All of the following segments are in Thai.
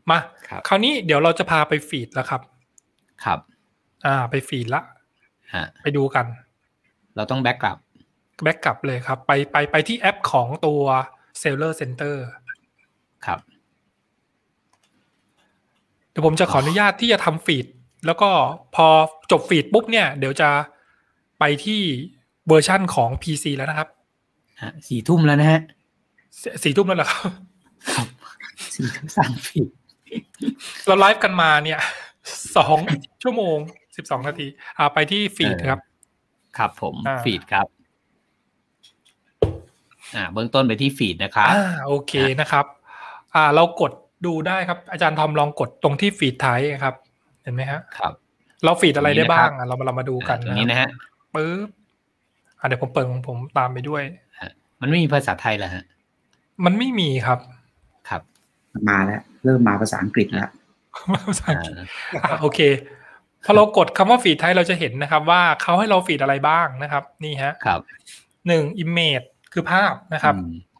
มาคราวนี้เดี๋ยวเราจะพาไปฟีดแล้วครับครับไปฟีดละไปดูกันเราต้องแบ็กกลับเลยครับไปที่แอปของตัว Seller Center ครับเดี๋ยวผมจะขออนุญาตที่จะทำฟีดแล้วก็พอจบฟีดปุ๊บเนี่ยเดี๋ยวจะไปที่เวอร์ชั่นของ PC แล้วนะครับ 4 ทุ่มแล้วนะฮะ 4 ทุ่มแล้วเหรอครับ 4 ทุ่มสั่งฟีดเราไลฟ์กันมาเนี่ย2 ชั่วโมง12 นาทีไปที่ฟีดครับครับผมฟีดครับเบื้องต้นไปที่ฟีดนะครับโอเคนะครับเรากดดูได้ครับอาจารย์ทอมลองกดตรงที่ฟีดท้ายครับเห็นไหมฮะครับเราฟีดอะไรได้บ้างเรามาดูกันตรงนี้นะฮะปึ๊บเดี๋ยวผมเปิดของผมตามไปด้วยมันไม่มีภาษาไทยเหรอฮะมันไม่มีครับมาแล้วเริ่มมาภาษาอังกฤษแล้วภาษาอังกฤษโอเคพอเรากดคำว่าฟีดไทยเราจะเห็นนะครับว่าเขาให้เราฟีดอะไรบ้างนะครับนี่ฮะครับ 1 image คือภาพนะครับ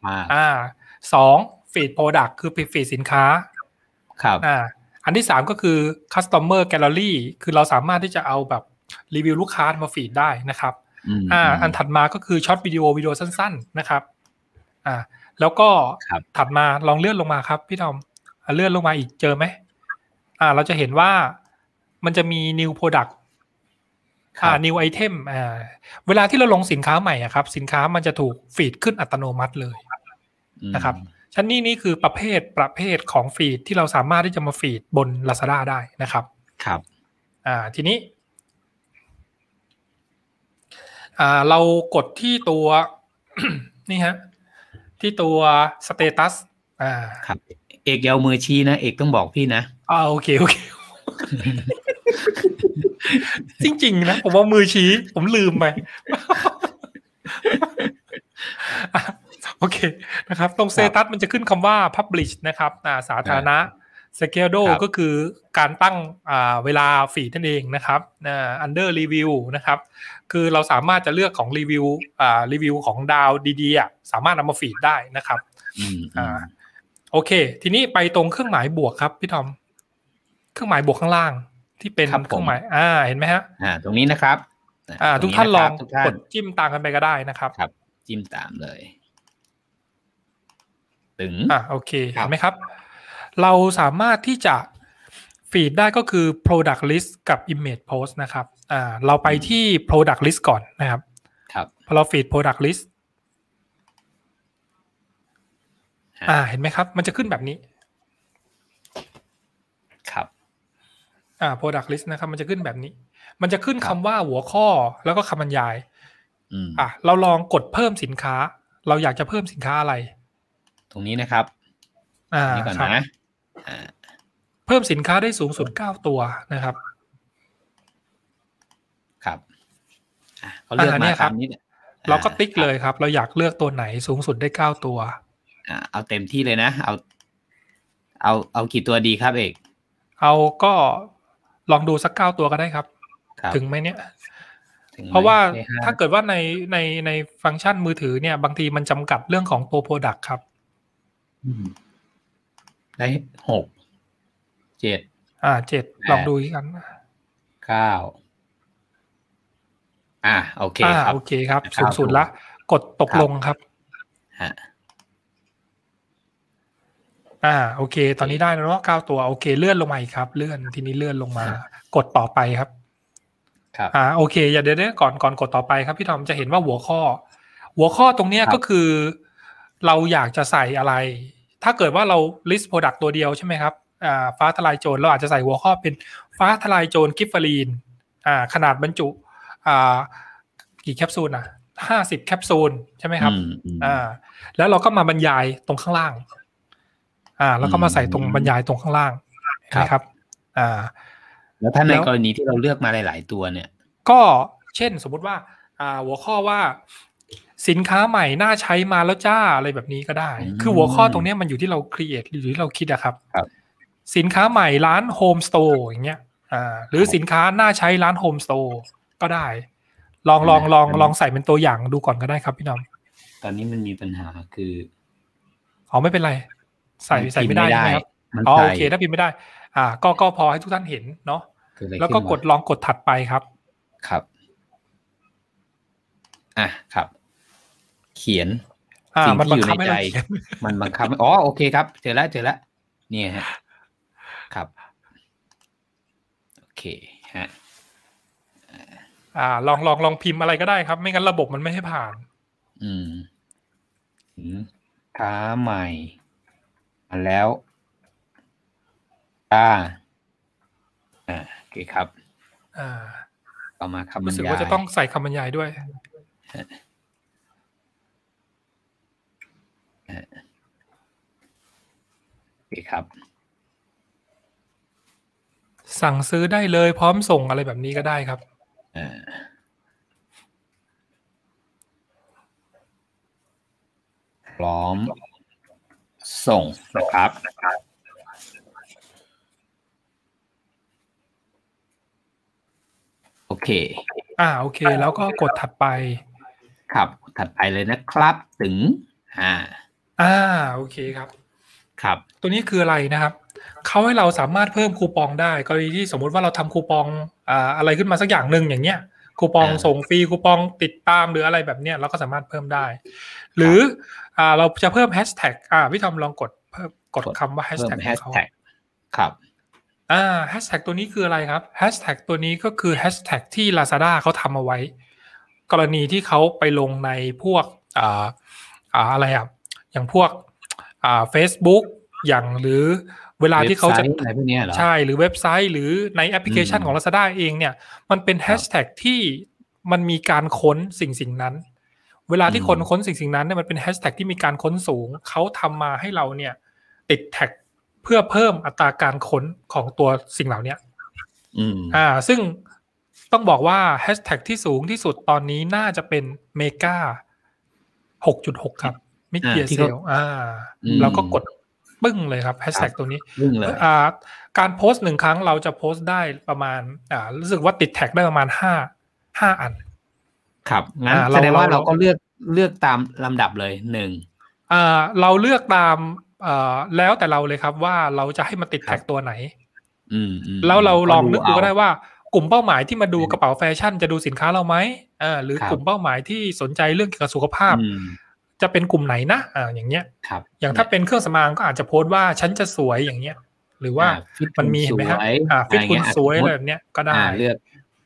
2 feed product คือฟีดสินค้าครับอันที่3ก็คือ customer gallery คือเราสามารถที่จะเอาแบบรีวิวลูกค้ามาฟีดได้นะครับอันถัดมาก็คือช็อตวิดีโอสั้นๆนะครับแล้วก็ถัดมาลองเลื่อนลงมาครับพี่ทอมเลื่อนลงมาอีกเจอไหมเราจะเห็นว่ามันจะมี new product new item เวลาที่เราลงสินค้าใหม่ครับสินค้ามันจะถูกฟีดขึ้นอัตโนมัติเลยนะครับชั้นนี่คือประเภทของฟีดที่เราสามารถที่จะมาฟีดบน Lazada ได้นะครับครับทีนี้เรากดที่ตัว นี่ฮะที่ตัว status ครับเอกยาวมือชี้นะเอกต้องบอกพี่นะโอเค จริงๆนะผมว่ามือชี้ผมลืมไป โอเคนะครับตรง status มันจะขึ้นคำว่า publish นะครับสาธารณะ schedule ก็คือการตั้งเวลาฟีดนั่นเองนะครับ under review นะครับคือเราสามารถจะเลือกของรีวิวของดาวดีๆสามารถนำมาฟีดได้นะครับโอเคทีนี้ไปตรงเครื่องหมายบวกครับพี่ทอมเครื่องหมายบวกข้างล่างที่เป็นเครื่องหมายเห็นไหมฮะตรงนี้นะครับทุกท่านลองกดจิ้มตามกันไปก็ได้นะครับครับจิ้มตามเลยถึงโอเคเห็นไหมครับเราสามารถที่จะฟีดได้ก็คือ product list กับ image post นะครับเราไปที่ product list ก่อนนะครับพอเราฟีด product list เห็นไหมครับมันจะขึ้นแบบนี้ครับ product list นะครับมันจะขึ้นแบบนี้มันจะขึ้นคำว่าหัวข้อแล้วก็คำบรรยายเราลองกดเพิ่มสินค้าเราอยากจะเพิ่มสินค้าอะไรตรงนี้นะครับนี่ก่อนนะเพิ่มสินค้าได้สูงสุด9 ตัวนะครับครับเขาเลือกมาตามนี้เราก็ติ๊กเลยครับเราอยากเลือกตัวไหนสูงสุดได้9 ตัวเอาเต็มที่เลยนะเอากี่ตัวดีครับเอกเอาก็ลองดูสัก9 ตัวก็ได้ครับถึงไหมเนี่ยเพราะว่าถ้าเกิดว่าในฟังก์ชันมือถือเนี่ยบางทีมันจำกัดเรื่องของตัว product ครับได้6 7 7ลองดูกัน 9โอเคครับโอเคครับสูงสุดละกดตกลงครับโอเคตอนนี้ได้แล้วเนาะ9 ตัวโอเคเลื่อนลงมาอีกครับเลื่อนทีนี้เลื่อนลงมากดต่อไปครับโอเคเดี๋ยวก่อนกดต่อไปครับพี่ทอมจะเห็นว่าหัวข้อตรงเนี้ยก็คือเราอยากจะใส่อะไรถ้าเกิดว่าเรา list product ตัวเดียวใช่ไหมครับฟ้าทลายโจรเราอาจจะใส่หัวข้อเป็นฟ้าทลายโจรกิฟเฟอรีนขนาดบรรจุกี่แคปซูล50 แคปซูลใช่ไหมครับแล้วเราก็มาบรรยายตรงข้างล่างแล้วก็มาใส่ตรงบรรยายตรงข้างล่างนะครับแล้วถ้าในกรณีที่เราเลือกมาหลายๆตัวเนี่ยก็เช่นสมมุติว่าหัวข้อว่าสินค้าใหม่น่าใช้มาแล้วจ้าอะไรแบบนี้ก็ได้คือหัวข้อตรงนี้มันอยู่ที่เราครีเอทหรือที่เราคิดอะครับสินค้าใหม่ร้านโฮมสโตร์อย่างเงี้ยหรือสินค้าน่าใช้ร้านโฮมสโตร์ก็ได้ลองใส่เป็นตัวอย่างดูก่อนก็ได้ครับพี่น้องตอนนี้มันมีปัญหาคือไม่เป็นไรใส่ไม่ได้นะครับอ๋อโอเคถ้าพิมพ์ไม่ได้ก็พอให้ทุกท่านเห็นเนาะแล้วก็ลองกดถัดไปครับครับครับเขียนสิ่งที่อยู่ในใจมันบังคับอ๋อโอเคครับเจอแล้วนี่ฮะครับโอเคฮะลองพิมพ์อะไรก็ได้ครับไม่งั้นระบบมันไม่ให้ผ่านท้าใหม่มาแล้วโอเคครับต่อมาคำบรรยายรู้สึกว่าจะต้องใส่คำบรรยายด้วยโอเคครับสั่งซื้อได้เลยพร้อมส่งอะไรแบบนี้ก็ได้ครับพร้อมส่งนะครับโอเคโอเคแล้วก็กดถัดไปครับถัดไปเลยนะครับถึงโอเคครับครับตัวนี้คืออะไรนะครับเขาให้เราสามารถเพิ่มคูปองได้กรณีที่สมมุติว่าเราทำคูปองอะไรขึ้นมาสักอย่างหนึ่งอย่างเงี้ยคูปองส่งฟรีคูปองติดตามหรืออะไรแบบเนี้ยเราก็สามารถเพิ่มได้หรือเราจะเพิ่มแฮชแท็กพี่ทอมลองกดคำว่าแฮชแท็กของเขาครับแฮชแท็กตัวนี้คืออะไรครับแฮชแท็กตัวนี้ก็คือแฮชแท็กที่ Lazada เขาทำเอาไว้กรณีที่เขาไปลงในพวกอะไรอย่างพวกFacebook อย่างหรือเวลาที่เขาจะอะไรพวกนี้เหรอใช่หรือเว็บไซต์หรือในแอปพลิเคชันของ Lazada เองเนี่ยมันเป็นแฮชแท็กที่มันมีการค้นสิ่งนั้นเวลาที่คนค้นสิ่งนั้นเนี่ยมันเป็นแฮชแท็กที่มีการค้นสูงเขาทำมาให้เราเนี่ยติดแท็กเพื่อเพิ่มอัตราการค้นของตัวสิ่งเหล่านี้ซึ่งต้องบอกว่าแฮชแท็กที่สูงที่สุดตอนนี้น่าจะเป็นเมกา 6.6 ครับมิดเยียร์เซลแล้วก็กดปึ้งเลยครับแฮชแท็กตัวนี้การโพสต์1ครั้งเราจะโพสต์ได้ประมาณรู้สึกว่าติดแท็กได้ประมาณ5อันครับงั้นแสดงว่าเราก็เลือกตามลำดับเลยเราเลือกตามแล้วแต่เราเลยครับว่าเราจะให้มันติดแท็กตัวไหนแล้วเราลองนึกดูก็ได้ว่ากลุ่มเป้าหมายที่มาดูกระเป๋าแฟชั่นจะดูสินค้าเราไหมหรือกลุ่มเป้าหมายที่สนใจเรื่องเกี่ยวกับสุขภาพจะเป็นกลุ่มไหนนะอย่างเงี้ยอย่างถ้าเป็นเครื่องสำอางก็อาจจะโพสต์ว่าฉันจะสวยอย่างเงี้ยหรือว่ามันมีเห็นไหมฮะฟิตคุณสวยอะไรแบบเนี้ยก็ได้เลือก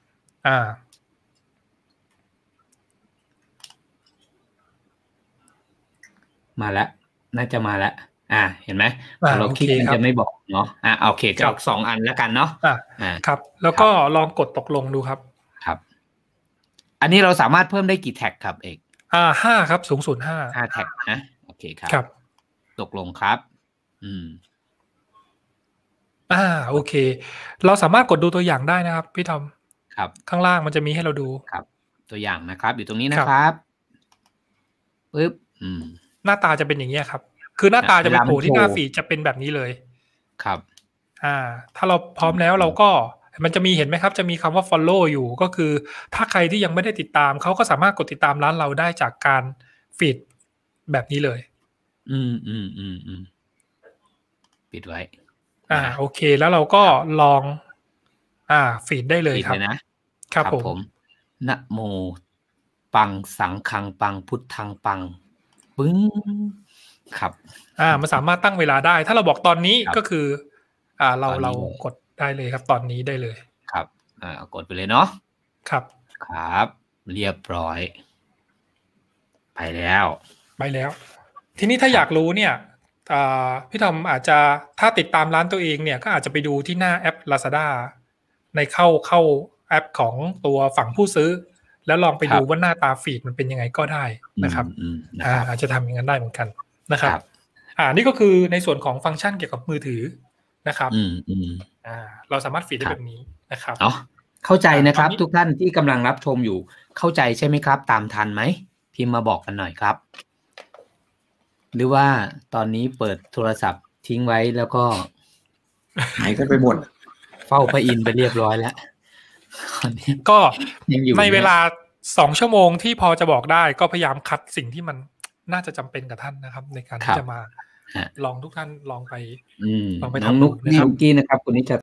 มาแล้วน่าจะมาแล้วเห็นไหมเราคลิกมันจะไม่บอกเนาะโอเคจะออก2อันแล้วกันเนาะครับแล้วก็ลองกดตกลงดูครับครับอันนี้เราสามารถเพิ่มได้กี่แท็กครับเอก 5ครับสูงสุด 5แท็กนะโอเคครับตกลงครับโอเคเราสามารถกดดูตัวอย่างได้นะครับพี่ทอมครับข้างล่างมันจะมีให้เราดูครับตัวอย่างนะครับอยู่ตรงนี้นะครับปึ๊บหน้าตาจะเป็นอย่างนี้ครับคือหน้าตาจะเป็นโผล่ที่หน้าฟีดจะเป็นแบบนี้เลยครับถ้าเราพร้อมแล้วเราก็มันจะมีเห็นไหมครับจะมีคำว่า follow อยู่ก็คือถ้าใครที่ยังไม่ได้ติดตามเขาก็สามารถกดติดตามร้านเราได้จากการฟีดแบบนี้เลยปิดไว้โอเคแล้วเราก็ลองฟีดได้เลยครับครับผมนะโมปังสังฆังปังพุทธังปังปึ้งครับมันสามารถตั้งเวลาได้ถ้าเราบอกตอนนี้ก็คือเรากดได้เลยครับตอนนี้ได้เลยครับกดไปเลยเนาะครับครับเรียบร้อยไปแล้วทีนี้ถ้าอยากรู้เนี่ยพี่ทอมอาจจะถ้าติดตามร้านตัวเองเนี่ยก็อาจจะไปดูที่หน้าแอป Lazada ในเข้าแอปของตัวฝั่งผู้ซื้อแล้วลองไปดูว่าหน้าตาฟีดมันเป็นยังไงก็ได้นะครับอาจจะทำอย่างนั้นได้เหมือนกันนะครับนี่ก็คือในส่วนของฟังก์ชันเกี่ยวกับมือถือนะครับเราสามารถฟีดได้แบบนี้นะครับเข้าใจนะครับทุกท่านที่กำลังรับชมอยู่เข้าใจใช่ไหมครับตามทันไหมพิมพ์มาบอกกันหน่อยครับหรือว่าตอนนี้เปิดโทรศัพท์ทิ้งไว้แล้วก็หายกันไปหมดเฝ้าพระอินทร์ไปเรียบร้อยแล้วก็ในเวลา2 ชั่วโมงที่พอจะบอกได้ก็พยายามคัดสิ่งที่มันน่าจะจำเป็นกับท่านนะครับในการที่จะมาลองทุกท่านลองไปน้องนุ๊กกี้นะครับคุณนิช